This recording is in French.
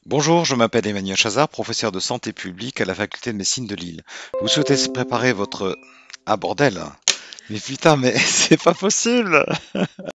Bonjour, je m'appelle Emmanuel Chazard, professeur de santé publique à la faculté de médecine de Lille. Vous souhaitez préparer votre... Ah bordel! Mais putain, mais c'est pas possible!